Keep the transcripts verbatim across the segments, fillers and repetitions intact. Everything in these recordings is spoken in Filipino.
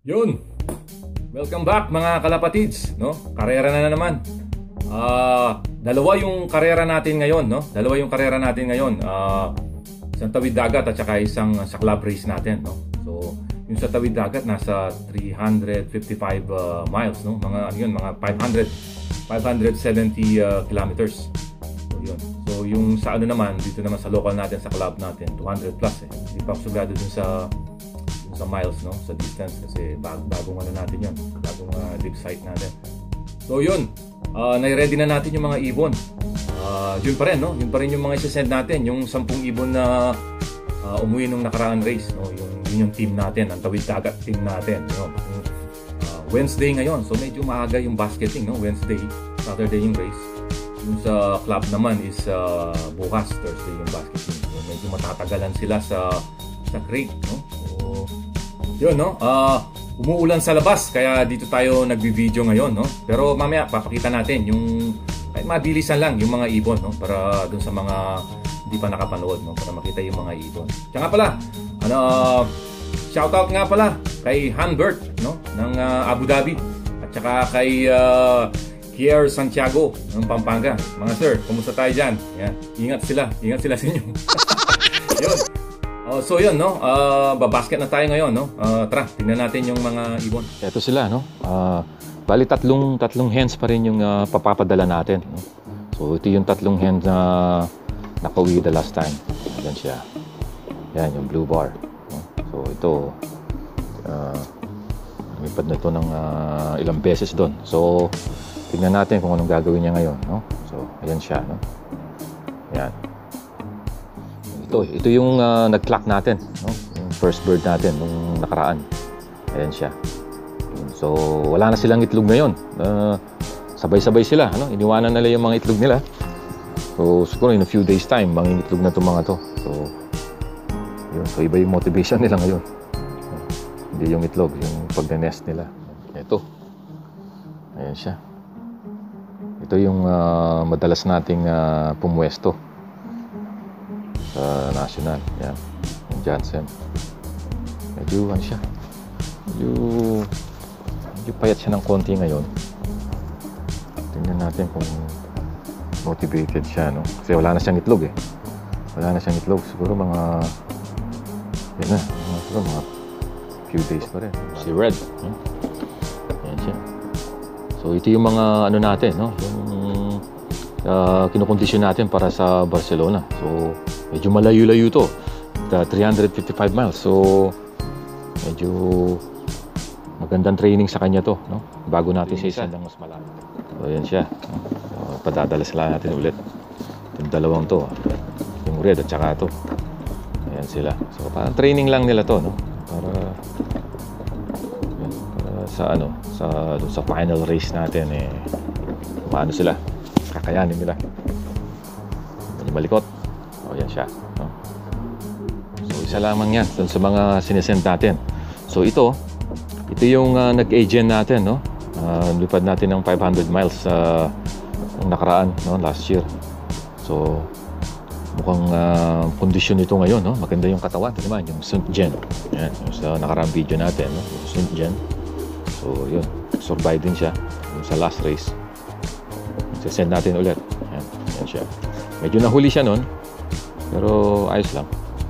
Yun, welcome back mga kalapatids, no? Karera na, na naman. Uh, dalawa yung karera natin ngayon, no? Dalawa yung karera natin ngayon. Uh, isang tawid dagat at saka isang sa club race natin, no? So, yung sa tawid dagat nasa three hundred fifty-five uh, miles, no? Mga ano yun, mga five hundred, five hundred seventy uh, kilometers. So, yun. So, yung sa ano naman, dito naman sa local natin, sa club natin, two hundred plus eh. Hindi pa sugado dun sa sa miles, no, sa distance kasi bag bagong ano natin yun, bagong uh, deep site natin. So yun, uh, nai-ready na natin yung mga ibon. Uh, yun pa rin, no, yun pa rin yung mga isa-send natin, yung sampung ibon na uh, umuwi nung nakaraang race, no, yung, yun yung team natin, ang tawid dagat team natin, no. Uh, Wednesday ngayon, so medyo maaga yung basketing, no, Wednesday, Saturday yung race. Yung sa club naman is uh, bukas, Thursday yung basketing. So medyo matatagalan sila sa sa creek, no. So, yun, no? Uh, umuulan sa labas kaya dito tayo nagbi-video ngayon, no? Pero mamaya papakita natin yung kahit mabilisan lang yung mga ibon, no? Para dun sa mga hindi pa nakapanood, no? Para makita yung mga ibon. Tsaka pala, ano, uh, shoutout nga pala kay Hanbert, no? Ng uh, Abu Dhabi. At saka kay uh, Kier Santiago ng Pampanga. Mga sir, kumusta tayo dyan? Yeah. Ingat sila, ingat sila sa inyo. Yun. Oh, so yun, no? Uh, babasket na tayo ngayon, no? Uh, tara, tingnan natin yung mga ibon. Ito sila, no? Uh, bali tatlong, tatlong hens pa rin yung uh, papapadala natin, no? So ito yung tatlong hens na nakauwi the last time. Ayan siya. Yan, yung blue bar, no? So ito, uh, lumipad na ito ng uh, ilang beses doon. So tingnan natin kung anong gagawin niya ngayon, no? So ayan siya, no? Yan. Ito, ito yung uh, nag-clock natin, no? Yung first bird natin nung nakaraan. Ayan siya. So, wala na silang itlog ngayon. Uh, sabay-sabay sila, ano? Iniwanan nila yung mga itlog nila. So, siguro in a few days time, mangingitlog na itong mga to. So, yun. So, iba yung motivation nila ngayon. So, hindi yung itlog, yung pag-nest nila. Ito. Ayan siya. Ito yung uh, madalas nating uh, pumwesto sa national. Yan, yung Johnson. Medyo ano siya, medyo medyo payat siya ng konti ngayon. Tingnan natin kung motivated siya, no? Kasi wala na siyang itlog eh. Wala na siyang itlog. Siguro mga yan na, mga, siguro mga few days pa rin. Si Red, hmm? Yan siya. So ito yung mga ano natin, no? Yung uh, kinukondisyon natin para sa Barcelona. So medyo malayo-layo to, uh, three hundred fifty-five miles. So medyo magandang training sa kanya to, no? Bago natin siya isandang mas malayo. So ayan siya, no? So, padadala sila natin ulit yung dalawang to, yung red at saka to. Ayan sila. So parang training lang nila to, no? Para, yan, para sa ano, sa sa final race natin eh, paano sila, kakayanin nila. Medyo malikot. O, yan siya, no? So isa lamang yan dun sa mga sinesend natin. So ito ito yung uh, nag-agent natin, no? Uh, lipad natin ng five hundred miles sa uh, nakaraan, no? Last year. So mukhang uh, kondisyon nito ngayon, no? Maganda yung katawan, ito naman yung Saint Gen. Yan, yung sa nakaraang video natin, no? Yung Saint Gen. So yun, survive din siya yung sa last race. Send natin ulit. Yan, yan siya. Medyo nahuli siya nun, pero ayos lang.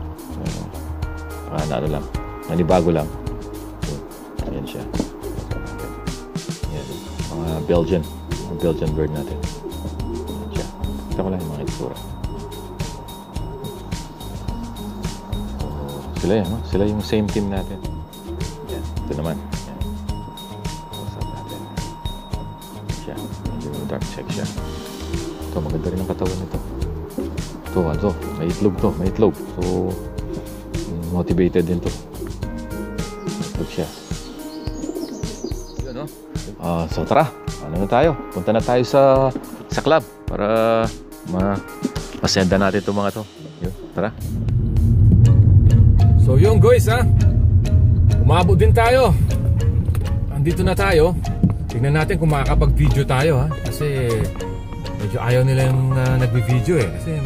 Ano, ano lang, nanibago lang. Ayan siya. Ayan, mga Belgian, mga Belgian bird natin. Ayan siya. Kita ko lang yung mga itsura. So, sila yan, no? Sila yung same team natin. Ayan, ito naman. Ayan. Wasap natin. Ayan siya. Medyo dark check siya. Ito, maganda rin ang katawan nito. Ito, ano, may itlog to, may itlog. So, motivated din to. Itlog siya. Yun, no? Uh, so, tara. Ano na tayo? Punta na tayo sa sa club para ma-pasenda natin itong mga to. Yun, tara. So, yun guys, ha? Umabot din tayo. Andito na tayo. Tingnan natin kung makakapag-video tayo, ha? Kasi medyo ayaw nilang uh, nagbi-video eh. Kasi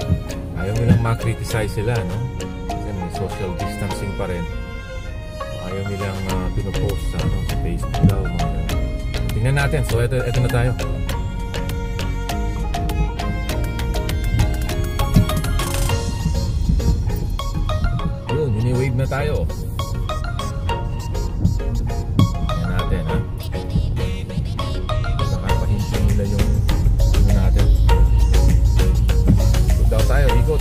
ayaw nilang ma-criticize sila, no? Kasi may social distancing pa rin. Ayaw nilang uh, pinopost sa, ano, sa Facebook daw. Mga, tingnan natin. So, ito, ito na tayo. Yun, ini-wave na tayo. Tingnan natin, ha. Nakapahinsin nila yung ano natin. Ikot daw tayo, ikot.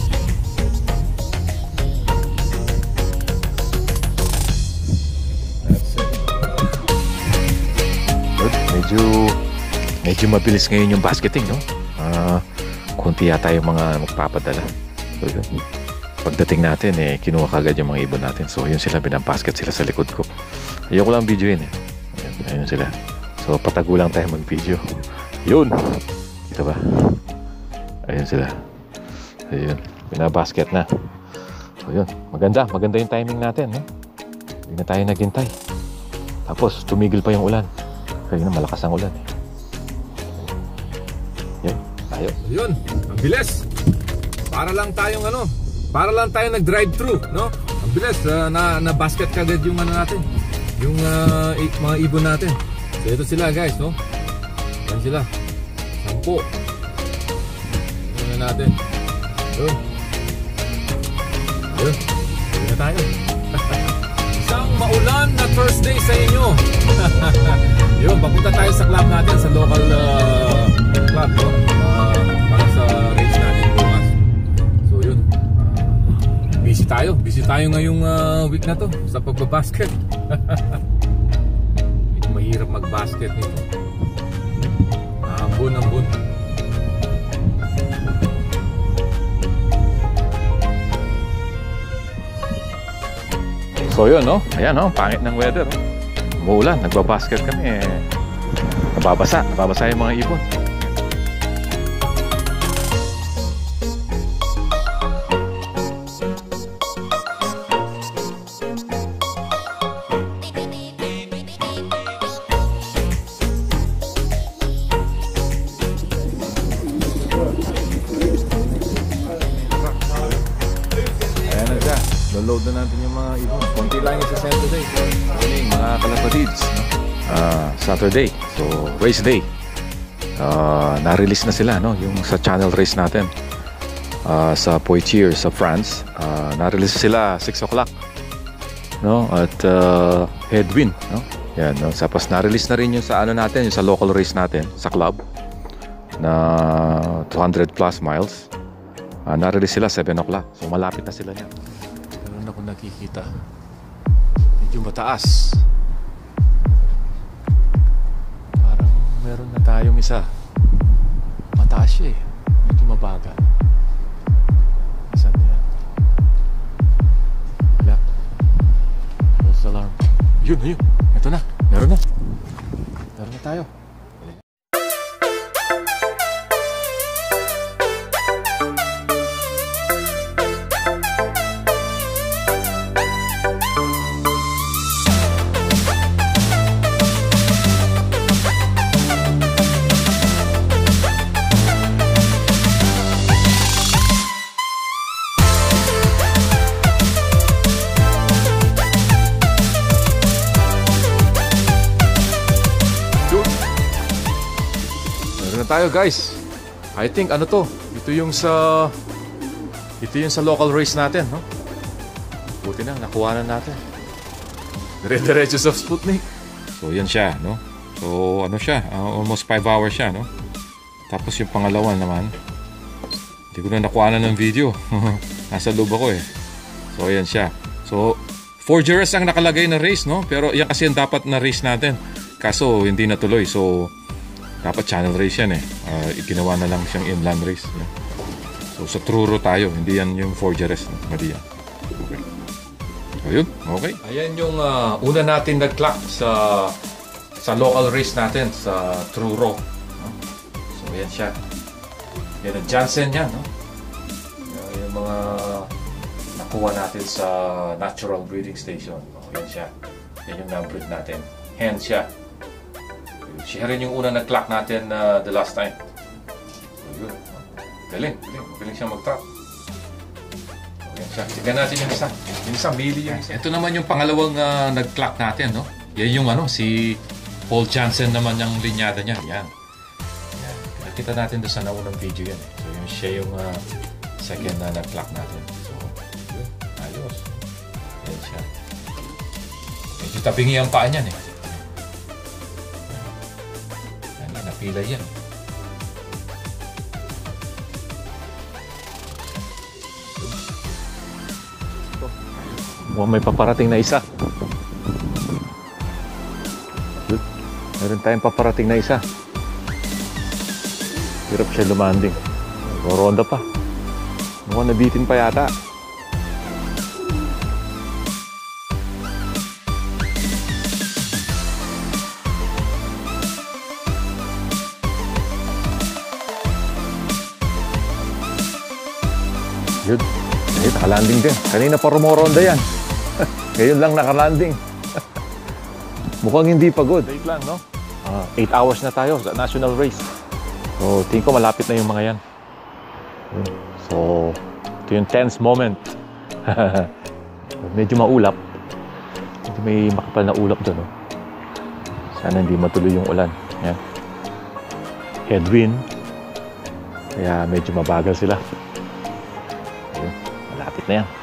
Medyo medyo mabilis ngayon yung basketing, no? Ah, uh, konti yata yung mga magpapadala. So, yun. Pagdating natin, eh, kinuha kagad yung mga ibon natin. So, yun sila, binabasket sila sa likod ko. Ayoko lang videoin, eh. Ayun, ayun sila. So, patago lang tayo mag-video. Yun! Kita ba? Ayun sila. Ayun, binabasket na. So, yun. Maganda, maganda yung timing natin, no? Hindi na tayo naghintay. Tapos, tumigil pa yung ulan. Kaya na malakas ang ulan, eh. Yun, tayo. Yun, ang bilis. Para lang tayong ano, para lang tayong nag-drive-thru, no? Ang bilis, uh, na, na basket kagad yung ano natin, yung uh, mga ibon natin. So ito sila, guys, no? Yan sila. Sampo. Ito na natin. Yun. Yun. Yun na tayo. Isang maulan na Thursday sa inyo. Yun, papunta tayo sa club natin, sa local uh, club, no? Uh, para sa race natin bukas. So yun, uh, busy tayo. Busy tayo ngayong uh, week na to sa pagbabasket. Medyo mahirap magbasket nito. Ambon, ambon. So yun, no? Ayan, no? Pangit ng weather, no? Umuulan, nagbabasket kami, eh. Nababasa, nababasa yung mga ibon. Ayan na siya. Load na natin yung mga ibon. Konti lang yung sa Saturday. Morning, mga kalapatids. Uh, Saturday. So, race day. Uh, na-release na sila, no? Yung sa channel race natin. Uh, sa Poitiers, sa France. Uh, na-release sila six o'clock. No? At uh, headwind, no? Yan, no? Tapos na-release na rin yung sa ano natin, yung sa local race natin, sa club. Na two hundred plus miles. Uh, na-release sila seven o'clock. So, malapit na sila niya. Ako nakikita medyo mataas, parang meron na tayong isa mataas siya, eh. Medyo mabagal. Saan yan? Wala. False alarm. Yun, yun, ito na, meron na meron na tayo. Tayo, guys. I think ano to, ito yung sa ito yung sa local race natin, no? Buti na nakuha na natin. Dire-diretso sa Sputnik. So yan siya, no? So ano siya, uh, almost five hours siya, no? Tapos yung pangalawa naman, hindi ko na nakuha na ng video. Nasa loob ako, eh. So yan siya. So four G R S ang nakalagay na race, no? Pero yan kasi yung dapat na race natin. Kaso hindi natuloy. So dapat channel race yan, eh. Uh, ginawa na lang siyang inland race. No? So sa Truro tayo, hindi yan yung four G R S. No? Mali yan. Okay. Ayun, okay. Ayan yung uh, una natin nag-clock sa sa local race natin sa Truro. No? So yan siya. Yan ang Jansen yan. No? Yan yung mga nakuha natin sa natural breeding station. O, yan siya. Yan yung na-breed natin. Hen siya. Siya rin yung una nag-clock natin uh, the last time. So, yun. Galing, galing. Galing siya mag-trap. So, Tignan natin yung isa. Yung isa, Mili yung isa. Ito naman yung pangalawang uh, nag-clock natin, no? Yan yung ano, si Paul Jansen naman yung linyada niya. Yan. Yan. Nakita natin doon sa naunang video yan. Eh. So, yung siya yung uh, second na nag-clock natin. So, yun. Ayos. Yan siya. Medyo tabingi ang paa niyan, eh. Yan, napilay yan. Mukhang may paparating na isa. Meron tayong paparating na isa. Hirap siya lumanding. Ronda pa. Mukhang nabitin pa yata. Yun. Ay, nakalanding din. Kanina pa rumoronda yan. Ngayon lang nakalanding. Mukhang hindi pagod. Wait lang, no? Uh, eight hours na tayo sa national race. So, tingin ko malapit na yung mga yan. So, ito yung tense moment. Medyo maulap. Medyo may makapal na ulap doon, no? Sana hindi matuloy yung ulan. Yan. Headwind. Kaya medyo mabagal sila. Ayun. Malapit na yan.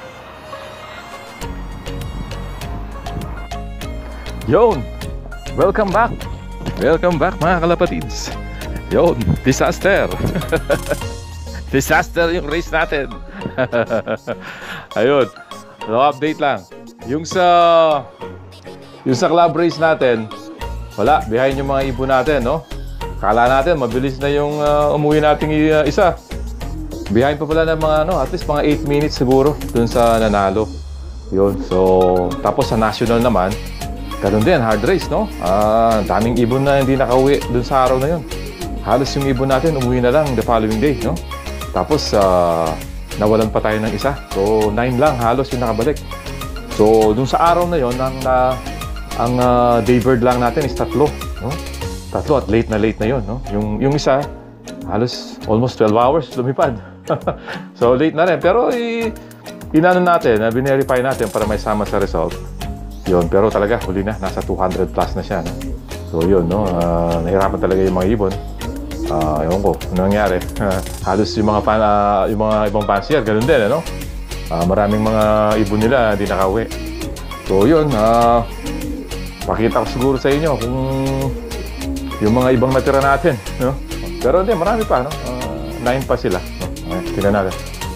Yon! Welcome back! Welcome back mga kalapatids! Yon! Disaster! Disaster yung race natin! Ayun! So, update lang. Yung sa yung sa club race natin, wala, behind yung mga ibon natin, no? Kala natin, mabilis na yung uh, umuwi nating uh, isa. Behind pa pala ng mga, ano, at least mga eight minutes siguro dun sa nanalo. Yun, so, tapos sa national naman, ganun din, hard race, no? Ah, daming ibon na hindi nakauwi dun sa araw na yun. Halos yung ibon natin, umuwi na lang the following day, no? Tapos, uh, nawalan pa tayo ng isa. So, nine lang, halos yung nakabalik. So, dun sa araw na yun, ang, uh, ang uh, daybird lang natin is tatlo, no? Tatlo at late na late na yun, no? Yung, yung isa, halos almost twelve hours lumipad. So, late na rin. Pero, i inano natin, uh, binerify natin para may sama sa result. Yun, pero talaga, huli na. Nasa two hundred plus na siya, no? So, yun, no? Uh, nahirapan talaga yung mga ibon. Uh, ewan ko, ano nangyari? Halos yung mga, fan, uh, yung mga ibang fancier, ganun din, ano? Uh, maraming mga ibon nila hindi nakauwi. So, yun. Uh, pakita ko siguro sa inyo kung yung mga ibang natira natin, no? Pero hindi, marami pa, no? Uh, nine pa sila. No? Okay, tingnan natin.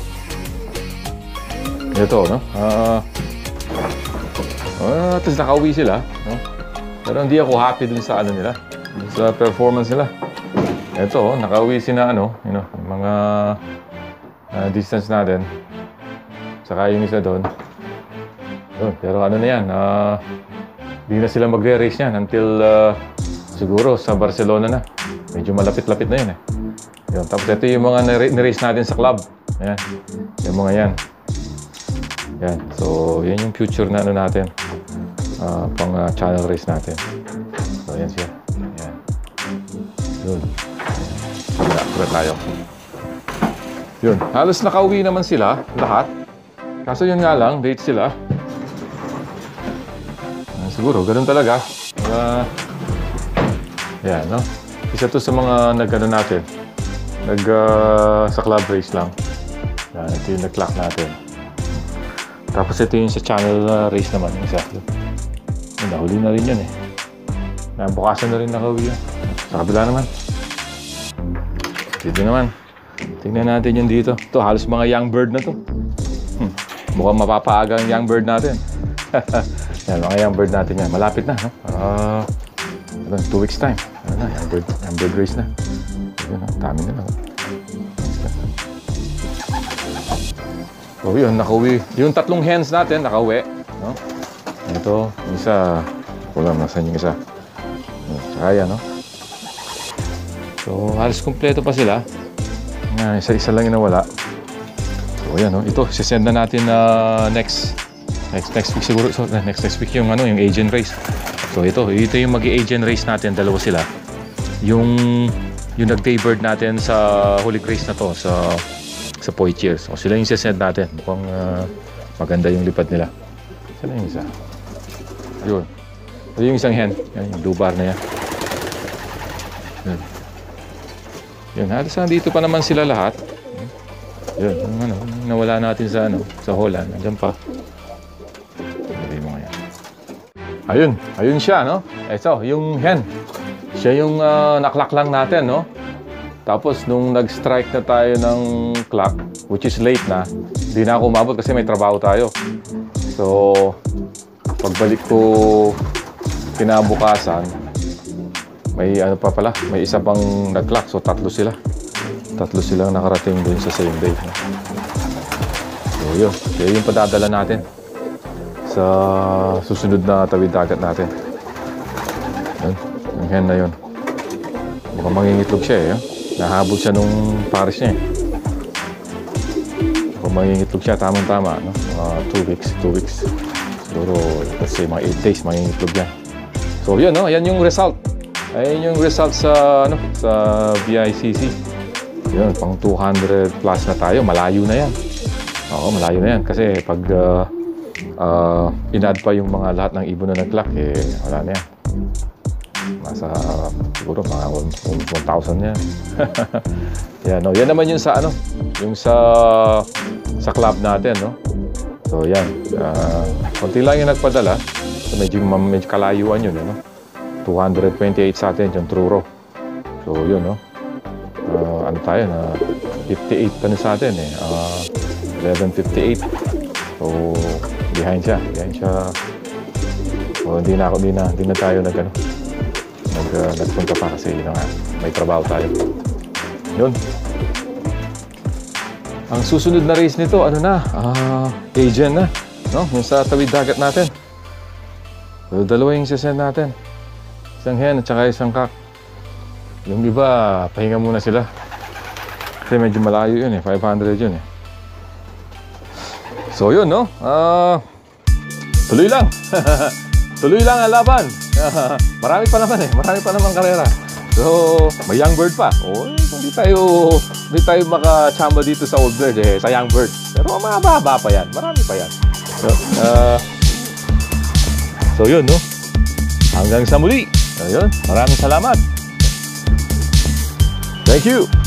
Ito, no? Uh, Uh, tapos nakauwi sila, no? Pero hindi ako happy dun sa ano nila, dun sa performance nila. Ito, nakauwi sila ano, you know, yung mga uh, distance natin. Saka yung isa doon. Doon, pero ano na yan, uh, hindi na sila magre-race yan until uh, siguro sa Barcelona na. Medyo malapit-lapit na yun eh. Yun, tapos ito yung mga nirace natin sa club. Ayan, yung mga yan. Yan, so yan yung future na ano natin, uh, pang uh, channel race natin. So yan siya. Yan. Yun. Kaya, kaya tayo. Yun, halos nakauwi naman sila, lahat. Kaso yun nga lang, late sila. Uh, siguro, ganun talaga. Uh, yan, no? Isa to sa mga nag-ano natin. Nag, uh, sa club race lang. Yan, ito yung nag-clock natin. Tapos ito yung sa channel uh, race naman, yung isa. Yung nahuli na rin yun eh. Nabukasan na rin nakauwi yan. Sa kabila naman. Dito naman. Tingnan natin yung dito. Ito, halos mga young bird na to. Hmm. Mukhang mapapaaga ang young bird natin. Yan, mga young bird natin yan. Malapit na, no? Uh, two weeks time. Ano na, young bird, young bird race na. Yun, no? Dami na lang. So yun, nakauwi. Yung tatlong hens natin, nakauwi. No? Ito, yung isa, wala, nasan yung isa. Tsaka yan, no? So, halos kumpleto pa sila. Nga, isa-isa lang yung nawala. So, yan, no? Ito, sisend na natin na uh, next, next, next week siguro. So, next, next week yung, ano, yung agent race. So, ito, ito yung mag-agent race natin. Dalawa sila. Yung, yung nag-daybird natin sa Holy Grace na to, sa sa Poitiers. O sila yung sesend natin. Mukhang uh, maganda yung lipad nila. Saan yung isa? Ayun. Ayun yung isang hen. Yan, yung blue bar na yan. Yun. Yun. Halos dito pa naman sila lahat. Yun. Yung ano, nawala natin sa ano, sa Holland. Nandiyan pa. Hindi mo yan. Ayun. Ayun siya, no? Ito, yung hen. Siya yung uh, naklak lang natin, no? Tapos, nung nag-strike na tayo ng clock, which is late na, hindi na ako umabot kasi may trabaho tayo. So, pagbalik ko kinabukasan, may ano pa pala, may isa pang nag-clock. So, tatlo sila. Tatlo silang nakarating dun sa same day. So, yun. Kaya yung padadala natin sa susunod na tawid dagat natin. Yun. Yung hen na yun. Mukhang mangingitlog siya eh. Yun. Nahabol siya nung pares niya eh. Kung mangingitlog siya, tamang-tama, no? Mga two weeks, two weeks. Siguro, let's say, mga eight days, mangingitlog yan. So, yun, no? Yan yung result. Ayan yung result sa, ano, sa B I C C. Yun, pang two hundred plus na tayo. Malayo na yan. Oo, malayo na yan. Kasi pag uh, uh, in-add pa yung mga lahat ng ibon na nag-clock, eh, wala na yan. Nasa siguro mga one thousand yan. Yan, no? Yan naman yung sa ano, yung sa sa club natin, no? So yan, uh, konti lang yung nagpadala. So medyo, medyo kalayuan yun, no? two hundred twenty-eight sa atin yung Truro. So yun, no? Uh, ano tayo na fifty-eight pa na sa atin eh. Uh, eleven fifty-eight. So behind siya, behind siya. So hindi na ako, hindi na, hindi na tayo nag ano. Nag, uh, nagpunta pa kasi yun nga, may trabaho tayo. Yun. Ang susunod na race nito, ano na, uh, Asian na, no? Yung sa tawid dagat natin. So, dalawa yung sesend natin. Isang hen at saka isang kak. Yung iba, pahinga muna sila. Kasi medyo malayo yun eh, five hundred yun eh. So yun, no? Uh, tuloy lang. Tuloy lang ang laban. Marami pa naman eh. Marami pa naman karera. So, may young bird pa. Oh, hindi tayo hindi tayo makachamba dito sa old bird eh, sa young bird. Pero mahaba pa yan. Marami pa yan. So, uh, so yun, no? Hanggang sa muli. Ayun. Maraming salamat. Thank you.